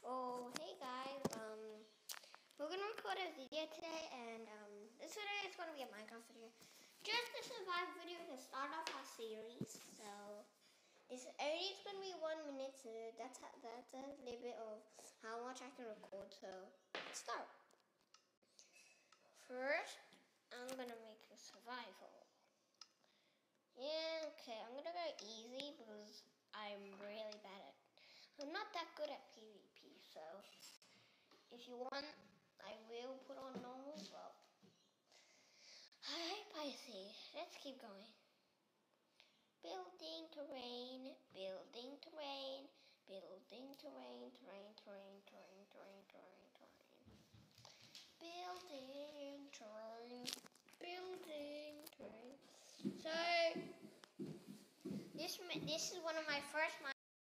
Oh, hey guys, we're gonna record a video today, and this video is gonna be a Minecraft video, just a survival video to start off our series. So this only is gonna be 1 minute, so that's a little bit of how much I can record. So let's start. First, I'm gonna make a survival. Yeah, okay, I'm gonna go easy because I'm really bad at. I'm not that good at PvP, so if you want, I will put on normal, but I hope I see. Let's keep going. Building terrain, building terrain, building terrain, terrain, terrain, terrain, terrain, terrain, terrain. Building terrain, building terrain. So this is one of my first